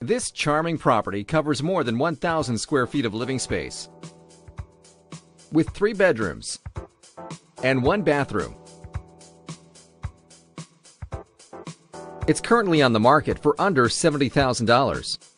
This charming property covers more than 1,000 square feet of living space, with 3 bedrooms and 1 bathroom. It's currently on the market for under $70,000.